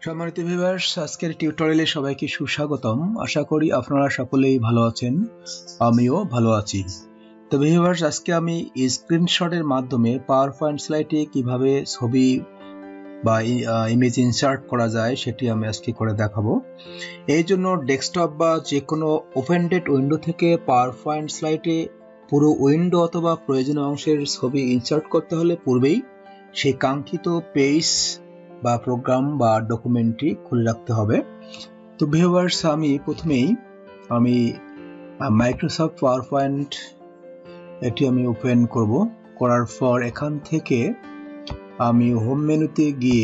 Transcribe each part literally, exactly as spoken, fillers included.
সম্মানিত ভিউয়ার্স, আজকের টিউটোরিয়ালে সবাইকে সুস্বাগতম। আশা করি আপনারা সকলেই ভালো আছেন, আমিও ভালো আছি। তো ভিউয়ার্স, আজকে আমি স্ক্রিনশটের মাধ্যমে পাওয়ারপয়েন্ট স্লাইডে কিভাবে ছবি বা ইমেজ ইনসার্ট করা যায় সেটি আমি আজকে করে দেখাবো। এই জন্য ডেস্কটপ বা যে কোনো ওপেন ডেট উইন্ডো থেকে পাওয়ারপয়েন্ট স্লাইডে পুরো উইন্ডো অথবা প্রয়োজনীয় অংশের ছবি ইনসার্ট করতে হলে পূর্বেই সেই কাঙ্ক্ষিত পেজ বা প্রোগ্রাম বা ডকুমেন্টটি খুলে রাখতে হবে। তো ভিউয়ার্স, আমি প্রথমেই আমি মাইক্রোসফট পাওয়ারপয়েন্ট এটি আমি ওপেন করব। করার পর এখান থেকে আমি হোম মেনুতে গিয়ে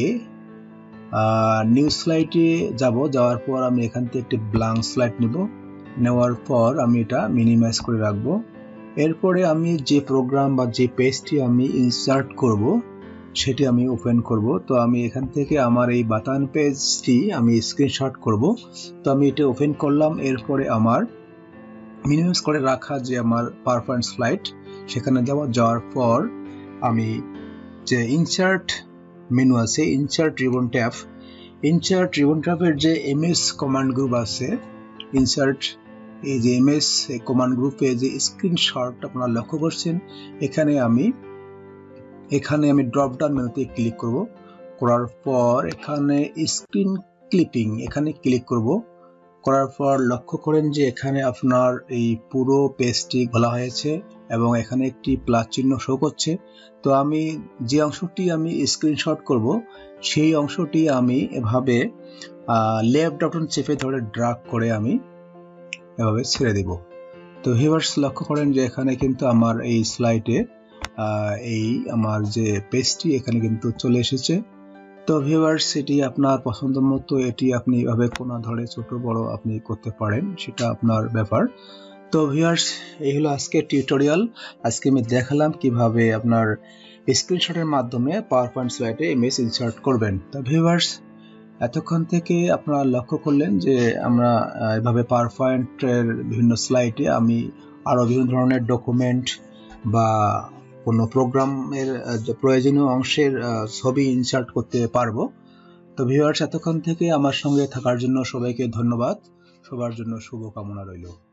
নিউ স্লাইডে যাব। যাওয়ার পর আমি এখান থেকে একটি ব্ল্যাঙ্ক স্লাইড নেব। নেওয়ার পর আমি এটা মিনিমাইজ করে রাখবো। এরপরে আমি যে প্রোগ্রাম বা যে পেজটি আমি ইনসার্ট করব সেটি আমি ওপেন করব। তো আমি এখান থেকে আমার এই বাটন পেজটি আমি স্ক্রিনশট করব। তো আমি এটা ওপেন করলাম। এরপরে আমার মিনিমাইজ করে রাখা যে আমার পাওয়ারপয়েন্ট স্লাইড সেখানে যাব। যাওয়ার পর আমি যে ইনসার্ট মেনু আছে, insert ribbon tab, insert ribbon ট্যাবের যে এমএস কমান্ড গ্রুপ আছে, ইনসার্ট এই যে এমএস কমান্ড গ্রুপে যে স্ক্রিনশট আপনারা লক্ষ্য করছেন, এখানে আমি এখানে আমি ড্রপ ডাউন মেনুতে ক্লিক করব। করার পর এখানে স্ক্রিন ক্লিপিং এখানে ক্লিক করব। করার পর লক্ষ্য করেন যে এখানে আপনার এই পুরো পেজটি খোলা হয়েছে এবং এখানে একটি প্লাস চিহ্ন শো করছে। তো আমি যে অংশটি আমি স্ক্রিনশট করব সেই অংশটি আমি এভাবে লেফট বাটন চেপে ধরে ড্র্যাগ করে আমি এভাবে ছেড়ে দেব। তো ভিউয়ার্স, লক্ষ্য করেন যে এখানে কিন্তু আমার এই স্লাইডে এই আমার যে পেজটি এখানে কিন্তু চলে এসেছে। তো ভিউয়ার্স, এটি আপনার পছন্দ মতো এটি আপনি এভাবে কোনা ধরে ছোট বড় আপনি করতে পারেন, সেটা আপনার ব্যাপার। তো ভিউয়ার্স, এই হলো আজকের টিউটোরিয়াল। আজকে আমি দেখালাম কিভাবে আপনার স্ক্রিনশটের মাধ্যমে পাওয়ারপয়েন্ট স্লাইডে ইমেজ ইনসার্ট করবেন। তো ভিউয়ার্স, এতক্ষণ থেকে আপনারা লক্ষ্য করলেন যে আমরা এভাবে পাওয়ারপয়েন্টের বিভিন্ন স্লাইডে আমি আরো বিভিন্ন ধরনের ডকুমেন্ট বা কোনো প্রোগ্রামের প্রয়োজনীয় অংশের ছবি ইনসার্ট করতে পারবো। তো ভিউয়ার্স, এতক্ষণ থেকে আমার সঙ্গে থাকার জন্য সবাইকে ধন্যবাদ। সবার জন্য শুভকামনা রইল।